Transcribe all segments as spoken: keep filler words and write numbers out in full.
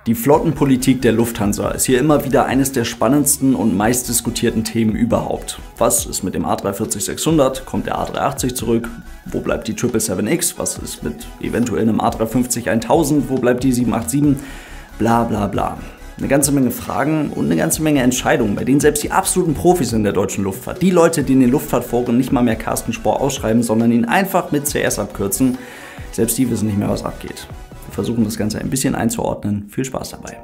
Die Flottenpolitik der Lufthansa ist hier immer wieder eines der spannendsten und meistdiskutierten Themen überhaupt. Was ist mit dem A drei vierzig sechshundert? Kommt der A drei achtzig zurück? Wo bleibt die sieben sieben sieben X? Was ist mit eventuell einem A drei fünfzig tausend? Wo bleibt die sieben acht sieben? Bla bla bla. Eine ganze Menge Fragen und eine ganze Menge Entscheidungen, bei denen selbst die absoluten Profis in der deutschen Luftfahrt, die Leute, die in den Luftfahrtforen nicht mal mehr Carsten Spohr ausschreiben, sondern ihn einfach mit C S abkürzen, selbst die wissen nicht mehr, was abgeht. Wir versuchen das Ganze ein bisschen einzuordnen. Viel Spaß dabei.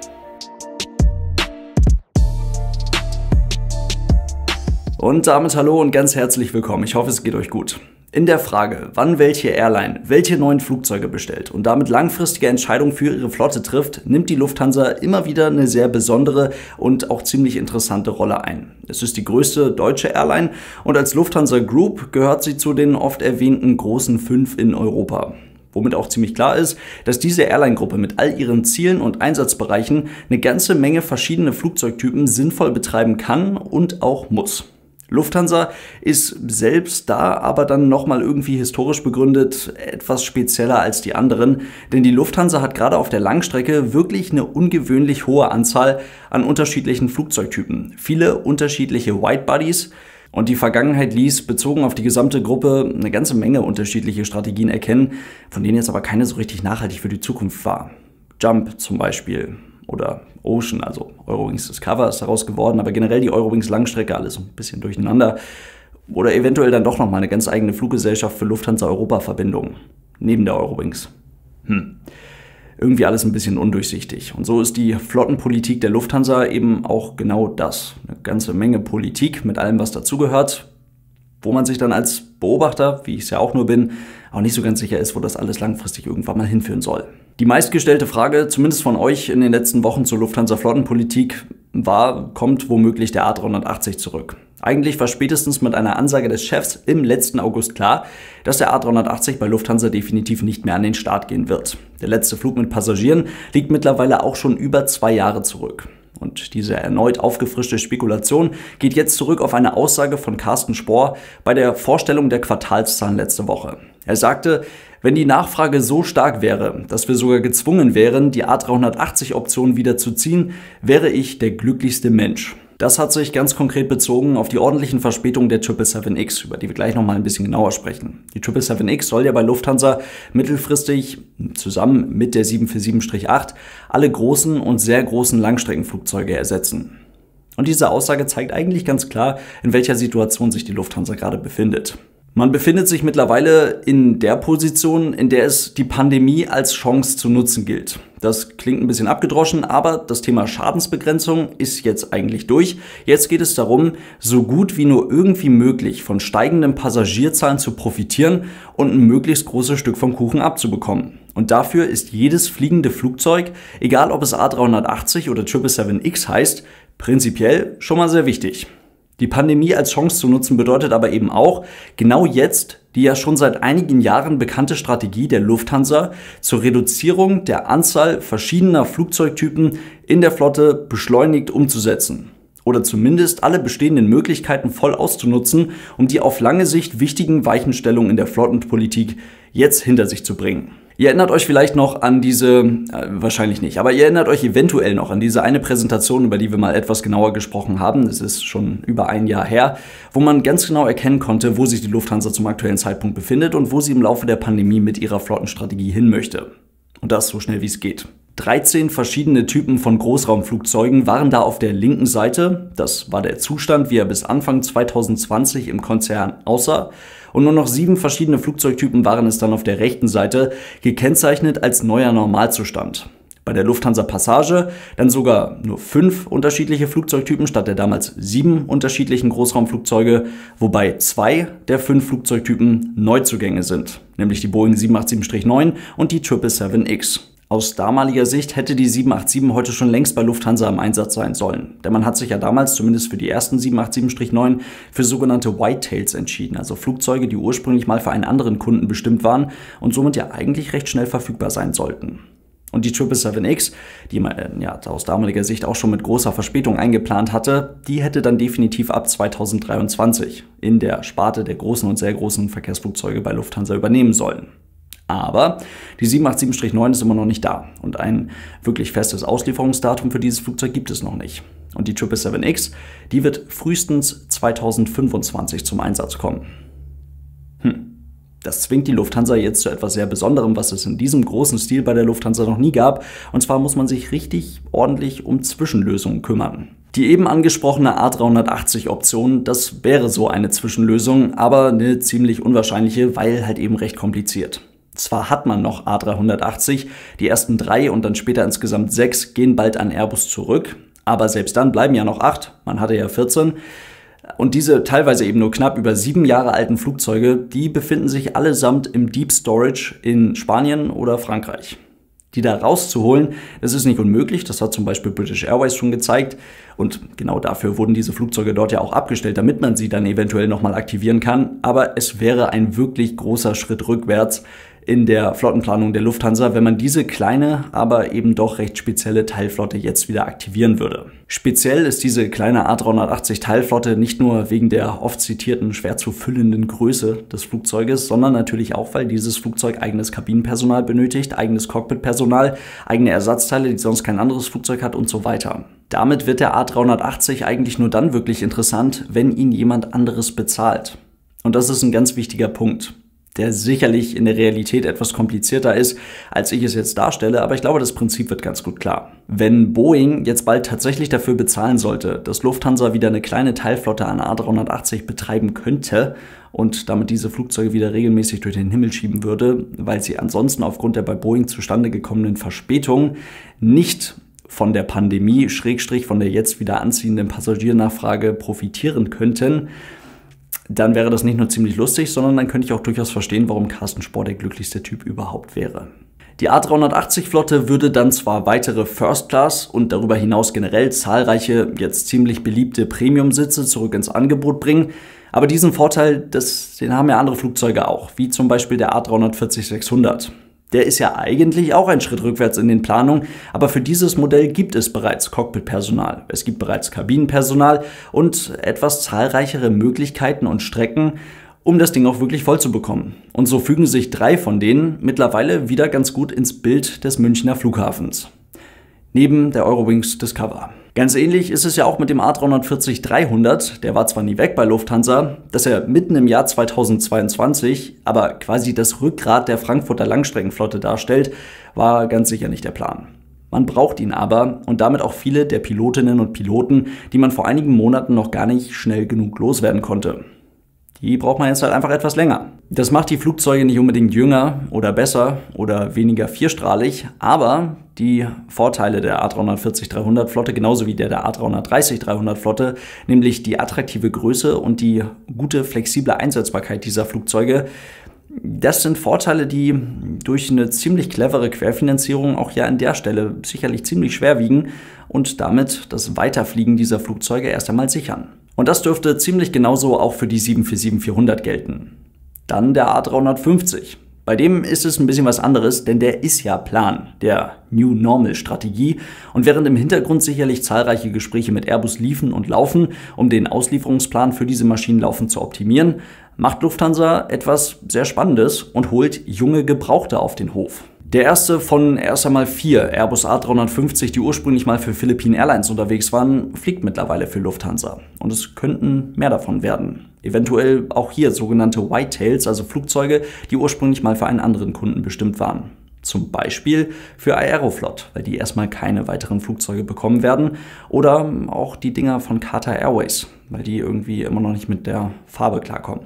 Und damit hallo und ganz herzlich willkommen. Ich hoffe, es geht euch gut. In der Frage, wann welche Airline welche neuen Flugzeuge bestellt und damit langfristige Entscheidungen für ihre Flotte trifft, nimmt die Lufthansa immer wieder eine sehr besondere und auch ziemlich interessante Rolle ein. Es ist die größte deutsche Airline und als Lufthansa Group gehört sie zu den oft erwähnten großen fünf in Europa. Womit auch ziemlich klar ist, dass diese Airline-Gruppe mit all ihren Zielen und Einsatzbereichen eine ganze Menge verschiedene Flugzeugtypen sinnvoll betreiben kann und auch muss. Lufthansa ist selbst da aber dann nochmal irgendwie historisch begründet etwas spezieller als die anderen, denn die Lufthansa hat gerade auf der Langstrecke wirklich eine ungewöhnlich hohe Anzahl an unterschiedlichen Flugzeugtypen, viele unterschiedliche Widebodies. Und die Vergangenheit ließ, bezogen auf die gesamte Gruppe, eine ganze Menge unterschiedliche Strategien erkennen, von denen jetzt aber keine so richtig nachhaltig für die Zukunft war. Jump zum Beispiel oder Ocean, also Eurowings Discover ist daraus geworden, aber generell die Eurowings Langstrecke, alles ein bisschen durcheinander. Oder eventuell dann doch nochmal eine ganz eigene Fluggesellschaft für Lufthansa-Europa-Verbindungen, neben der Eurowings. Hm. Irgendwie alles ein bisschen undurchsichtig. Und so ist die Flottenpolitik der Lufthansa eben auch genau das. Eine ganze Menge Politik mit allem, was dazugehört, wo man sich dann als Beobachter, wie ich es ja auch nur bin, auch nicht so ganz sicher ist, wo das alles langfristig irgendwann mal hinführen soll. Die meistgestellte Frage, zumindest von euch in den letzten Wochen zur Lufthansa-Flottenpolitik, war, kommt womöglich der A drei achtzig zurück? Eigentlich war spätestens mit einer Ansage des Chefs im letzten August klar, dass der A drei achtzig bei Lufthansa definitiv nicht mehr an den Start gehen wird. Der letzte Flug mit Passagieren liegt mittlerweile auch schon über zwei Jahre zurück. Und diese erneut aufgefrischte Spekulation geht jetzt zurück auf eine Aussage von Carsten Spohr bei der Vorstellung der Quartalszahlen letzte Woche. Er sagte, wenn die Nachfrage so stark wäre, dass wir sogar gezwungen wären, die A drei achtzig Option wieder zu ziehen, wäre ich der glücklichste Mensch. Das hat sich ganz konkret bezogen auf die ordentlichen Verspätungen der sieben sieben sieben X, über die wir gleich nochmal ein bisschen genauer sprechen. Die sieben sieben sieben X soll ja bei Lufthansa mittelfristig zusammen mit der sieben vier sieben acht alle großen und sehr großen Langstreckenflugzeuge ersetzen. Und diese Aussage zeigt eigentlich ganz klar, in welcher Situation sich die Lufthansa gerade befindet. Man befindet sich mittlerweile in der Position, in der es die Pandemie als Chance zu nutzen gilt. Das klingt ein bisschen abgedroschen, aber das Thema Schadensbegrenzung ist jetzt eigentlich durch. Jetzt geht es darum, so gut wie nur irgendwie möglich von steigenden Passagierzahlen zu profitieren und ein möglichst großes Stück vom Kuchen abzubekommen. Und dafür ist jedes fliegende Flugzeug, egal ob es A drei achtzig oder sieben sieben sieben X heißt, prinzipiell schon mal sehr wichtig. Die Pandemie als Chance zu nutzen bedeutet aber eben auch, genau jetzt die ja schon seit einigen Jahren bekannte Strategie der Lufthansa zur Reduzierung der Anzahl verschiedener Flugzeugtypen in der Flotte beschleunigt umzusetzen. Oder zumindest alle bestehenden Möglichkeiten voll auszunutzen, um die auf lange Sicht wichtigen Weichenstellungen in der Flottenpolitik jetzt hinter sich zu bringen. Ihr erinnert euch vielleicht noch an diese, äh, wahrscheinlich nicht, aber ihr erinnert euch eventuell noch an diese eine Präsentation, über die wir mal etwas genauer gesprochen haben. Das ist schon über ein Jahr her, wo man ganz genau erkennen konnte, wo sich die Lufthansa zum aktuellen Zeitpunkt befindet und wo sie im Laufe der Pandemie mit ihrer Flottenstrategie hin möchte. Und das so schnell wie es geht. dreizehn verschiedene Typen von Großraumflugzeugen waren da auf der linken Seite. Das war der Zustand, wie er bis Anfang zwanzig zwanzig im Konzern aussah. Und nur noch sieben verschiedene Flugzeugtypen waren es dann auf der rechten Seite, gekennzeichnet als neuer Normalzustand. Bei der Lufthansa Passage dann sogar nur fünf unterschiedliche Flugzeugtypen statt der damals sieben unterschiedlichen Großraumflugzeuge, wobei zwei der fünf Flugzeugtypen Neuzugänge sind, nämlich die Boeing sieben acht sieben neun und die sieben sieben sieben X. Aus damaliger Sicht hätte die sieben acht sieben heute schon längst bei Lufthansa im Einsatz sein sollen. Denn man hat sich ja damals, zumindest für die ersten sieben acht sieben neun, für sogenannte Whitetails entschieden. Also Flugzeuge, die ursprünglich mal für einen anderen Kunden bestimmt waren und somit ja eigentlich recht schnell verfügbar sein sollten. Und die sieben sieben sieben X, die man ja aus damaliger Sicht auch schon mit großer Verspätung eingeplant hatte, die hätte dann definitiv ab zweitausenddreiundzwanzig in der Sparte der großen und sehr großen Verkehrsflugzeuge bei Lufthansa übernehmen sollen. Aber die sieben acht sieben neun ist immer noch nicht da und ein wirklich festes Auslieferungsdatum für dieses Flugzeug gibt es noch nicht. Und die sieben sieben sieben X, die wird frühestens zweitausendfünfundzwanzig zum Einsatz kommen. Hm. Das zwingt die Lufthansa jetzt zu etwas sehr Besonderem, was es in diesem großen Stil bei der Lufthansa noch nie gab. Und zwar muss man sich richtig ordentlich um Zwischenlösungen kümmern. Die eben angesprochene A dreihundertachtzig Option, das wäre so eine Zwischenlösung, aber eine ziemlich unwahrscheinliche, weil halt eben recht kompliziert. Zwar hat man noch A dreihundertachtzig, die ersten drei und dann später insgesamt sechs gehen bald an Airbus zurück, aber selbst dann bleiben ja noch acht, man hatte ja vierzehn. Und diese teilweise eben nur knapp über sieben Jahre alten Flugzeuge, die befinden sich allesamt im Deep Storage in Spanien oder Frankreich. Die da rauszuholen, das ist nicht unmöglich, das hat zum Beispiel British Airways schon gezeigt und genau dafür wurden diese Flugzeuge dort ja auch abgestellt, damit man sie dann eventuell nochmal aktivieren kann, aber es wäre ein wirklich großer Schritt rückwärts in der Flottenplanung der Lufthansa, wenn man diese kleine, aber eben doch recht spezielle Teilflotte jetzt wieder aktivieren würde. Speziell ist diese kleine A dreihundertachtzig Teilflotte nicht nur wegen der oft zitierten, schwer zu füllenden Größe des Flugzeuges, sondern natürlich auch, weil dieses Flugzeug eigenes Kabinenpersonal benötigt, eigenes Cockpitpersonal, eigene Ersatzteile, die sonst kein anderes Flugzeug hat und so weiter. Damit wird der A dreihundertachtzig eigentlich nur dann wirklich interessant, wenn ihn jemand anderes bezahlt. Und das ist ein ganz wichtiger Punkt, der sicherlich in der Realität etwas komplizierter ist, als ich es jetzt darstelle, aber ich glaube, das Prinzip wird ganz gut klar. Wenn Boeing jetzt bald tatsächlich dafür bezahlen sollte, dass Lufthansa wieder eine kleine Teilflotte an A dreihundertachtzig betreiben könnte und damit diese Flugzeuge wieder regelmäßig durch den Himmel schieben würde, weil sie ansonsten aufgrund der bei Boeing zustande gekommenen Verspätungen nicht von der Pandemie, Schrägstrich von der jetzt wieder anziehenden Passagiernachfrage profitieren könnten, dann wäre das nicht nur ziemlich lustig, sondern dann könnte ich auch durchaus verstehen, warum Carsten Spohr der glücklichste Typ überhaupt wäre. Die A dreihundertachtzig Flotte würde dann zwar weitere First Class und darüber hinaus generell zahlreiche, jetzt ziemlich beliebte Premium-Sitze zurück ins Angebot bringen, aber diesen Vorteil, das, den haben ja andere Flugzeuge auch, wie zum Beispiel der A dreihundertvierzig sechshundert. Der ist ja eigentlich auch ein Schritt rückwärts in den Planungen, aber für dieses Modell gibt es bereits Cockpitpersonal, es gibt bereits Kabinenpersonal und etwas zahlreichere Möglichkeiten und Strecken, um das Ding auch wirklich voll zu bekommen. Und so fügen sich drei von denen mittlerweile wieder ganz gut ins Bild des Münchner Flughafens. Neben der Eurowings Discover. Ganz ähnlich ist es ja auch mit dem A dreihundertvierzig dreihundert, der war zwar nie weg bei Lufthansa, dass er mitten im Jahr zweitausendzweiundzwanzig, aber quasi das Rückgrat der Frankfurter Langstreckenflotte darstellt, war ganz sicher nicht der Plan. Man braucht ihn aber und damit auch viele der Pilotinnen und Piloten, die man vor einigen Monaten noch gar nicht schnell genug loswerden konnte. Die braucht man jetzt halt einfach etwas länger. Das macht die Flugzeuge nicht unbedingt jünger oder besser oder weniger vierstrahlig, aber die Vorteile der A dreihundertvierzig dreihundert Flotte genauso wie der der A dreihundertdreißig dreihundert Flotte, nämlich die attraktive Größe und die gute flexible Einsetzbarkeit dieser Flugzeuge, das sind Vorteile, die durch eine ziemlich clevere Querfinanzierung auch ja an der Stelle sicherlich ziemlich schwer wiegen und damit das Weiterfliegen dieser Flugzeuge erst einmal sichern. Und das dürfte ziemlich genauso auch für die sieben vier sieben vierhundert gelten. Dann der A dreihundertfünfzig. Bei dem ist es ein bisschen was anderes, denn der ist ja Plan der New Normal Strategie. Und während im Hintergrund sicherlich zahlreiche Gespräche mit Airbus liefen und laufen, um den Auslieferungsplan für diese Maschinen laufend zu optimieren, macht Lufthansa etwas sehr Spannendes und holt junge Gebrauchte auf den Hof. Der erste von erst einmal vier Airbus A dreihundertfünfzig, die ursprünglich mal für Philippine Airlines unterwegs waren, fliegt mittlerweile für Lufthansa. Und es könnten mehr davon werden. Eventuell auch hier sogenannte Whitetails, also Flugzeuge, die ursprünglich mal für einen anderen Kunden bestimmt waren. Zum Beispiel für Aeroflot, weil die erstmal keine weiteren Flugzeuge bekommen werden. Oder auch die Dinger von Qatar Airways, weil die irgendwie immer noch nicht mit der Farbe klarkommen.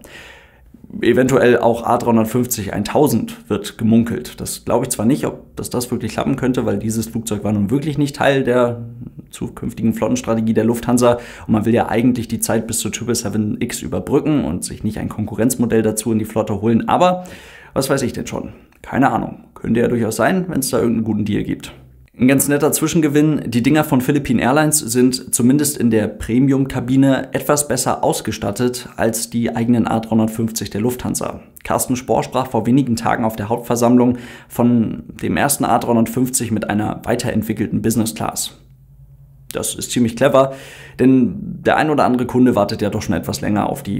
Eventuell auch A dreihundertfünfzig tausend wird gemunkelt. Das glaube ich zwar nicht, ob das, das wirklich klappen könnte, weil dieses Flugzeug war nun wirklich nicht Teil der zukünftigen Flottenstrategie der Lufthansa und man will ja eigentlich die Zeit bis zur sieben sieben sieben X überbrücken und sich nicht ein Konkurrenzmodell dazu in die Flotte holen, aber was weiß ich denn schon? Keine Ahnung. Könnte ja durchaus sein, wenn es da irgendeinen guten Deal gibt. Ein ganz netter Zwischengewinn, die Dinger von Philippine Airlines sind zumindest in der Premium-Kabine etwas besser ausgestattet als die eigenen A dreihundertfünfzig der Lufthansa. Carsten Spohr sprach vor wenigen Tagen auf der Hauptversammlung von dem ersten A dreihundertfünfzig mit einer weiterentwickelten Business Class. Das ist ziemlich clever, denn der ein oder andere Kunde wartet ja doch schon etwas länger auf die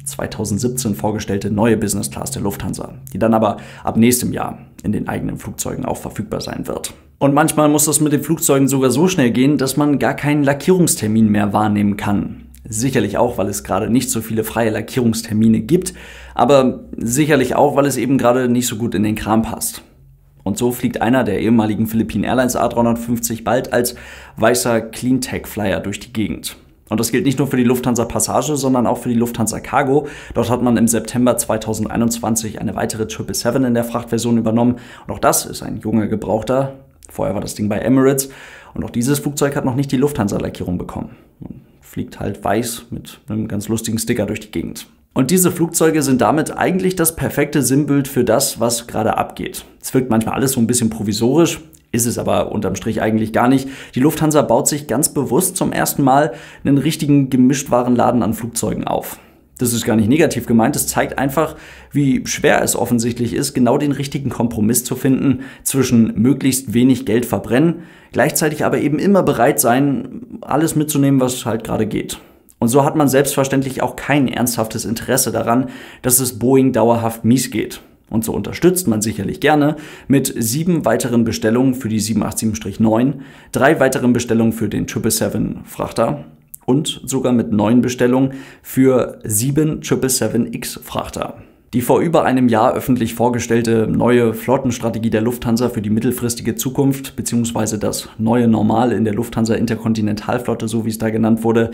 zweitausendsiebzehn vorgestellte neue Business Class der Lufthansa, die dann aber ab nächstem Jahr in den eigenen Flugzeugen auch verfügbar sein wird. Und manchmal muss das mit den Flugzeugen sogar so schnell gehen, dass man gar keinen Lackierungstermin mehr wahrnehmen kann. Sicherlich auch, weil es gerade nicht so viele freie Lackierungstermine gibt, aber sicherlich auch, weil es eben gerade nicht so gut in den Kram passt. Und so fliegt einer der ehemaligen Philippine Airlines A dreihundertfünfzig bald als weißer Cleantech-Flyer durch die Gegend. Und das gilt nicht nur für die Lufthansa Passage, sondern auch für die Lufthansa Cargo. Dort hat man im September zweitausendeinundzwanzig eine weitere sieben sieben sieben in der Frachtversion übernommen. Und auch das ist ein junger Gebrauchter. Vorher war das Ding bei Emirates. Und auch dieses Flugzeug hat noch nicht die Lufthansa-Lackierung bekommen. Man fliegt halt weiß mit einem ganz lustigen Sticker durch die Gegend. Und diese Flugzeuge sind damit eigentlich das perfekte Sinnbild für das, was gerade abgeht. Es wirkt manchmal alles so ein bisschen provisorisch, ist es aber unterm Strich eigentlich gar nicht. Die Lufthansa baut sich ganz bewusst zum ersten Mal einen richtigen Gemischtwarenladen an Flugzeugen auf. Das ist gar nicht negativ gemeint, es zeigt einfach, wie schwer es offensichtlich ist, genau den richtigen Kompromiss zu finden zwischen möglichst wenig Geld verbrennen, gleichzeitig aber eben immer bereit sein, alles mitzunehmen, was halt gerade geht. Und so hat man selbstverständlich auch kein ernsthaftes Interesse daran, dass es Boeing dauerhaft mies geht. Und so unterstützt man sicherlich gerne mit sieben weiteren Bestellungen für die sieben acht sieben neun, drei weiteren Bestellungen für den sieben sieben sieben Frachter und sogar mit neun Bestellungen für sieben sieben sieben X Frachter. Die vor über einem Jahr öffentlich vorgestellte neue Flottenstrategie der Lufthansa für die mittelfristige Zukunft bzw. das neue Normal in der Lufthansa Interkontinentalflotte, so wie es da genannt wurde,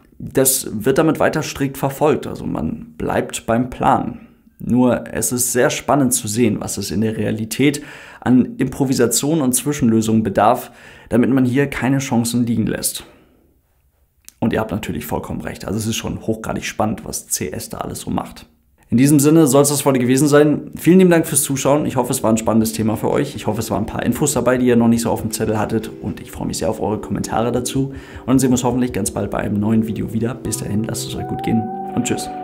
das wird damit weiter strikt verfolgt. Also man bleibt beim Plan. Nur es ist sehr spannend zu sehen, was es in der Realität an Improvisation und Zwischenlösungen bedarf, damit man hier keine Chancen liegen lässt. Und ihr habt natürlich vollkommen recht. Also es ist schon hochgradig spannend, was C S da alles so macht. In diesem Sinne soll es das heute gewesen sein. Vielen lieben Dank fürs Zuschauen. Ich hoffe, es war ein spannendes Thema für euch. Ich hoffe, es waren ein paar Infos dabei, die ihr noch nicht so auf dem Zettel hattet. Und ich freue mich sehr auf eure Kommentare dazu. Und dann sehen wir uns hoffentlich ganz bald bei einem neuen Video wieder. Bis dahin, lasst es euch gut gehen und tschüss.